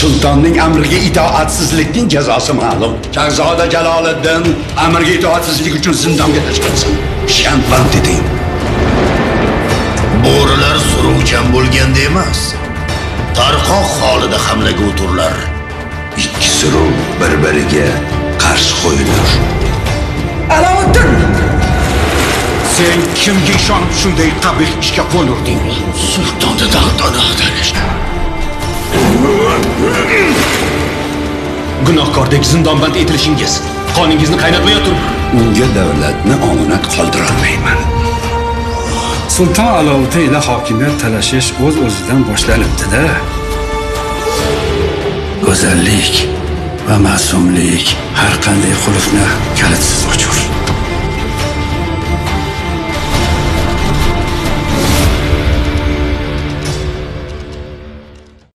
Sultonning amriga itoatsizlikning jazosi ma'lum. Shahzoda Jaloliddin amriga itoatsizlik uchun zindonga tashlansin. Shanband eting. Bo'rilar suruvchan bo'lganda emas, tarqoq holida hamlaga o'turlar. Ikki suruv bir-biriga qarshi qo'yilar. Alauddin! Sen kimga ishonib shunday qabih ishga qo'l urding? Sultonni taxtdan ag'darish. Gunohkordek zindonband etilishingiz qoningizni qaynatmay turib, Unga davlatni omonat qoldira olmayman. Sulton Alauddin ila hokimiyat talashish o'z-o'zidan boshlanibdi-da. Go'zallik va ma'sumlik har qanday qulfni kalitsiz ochur.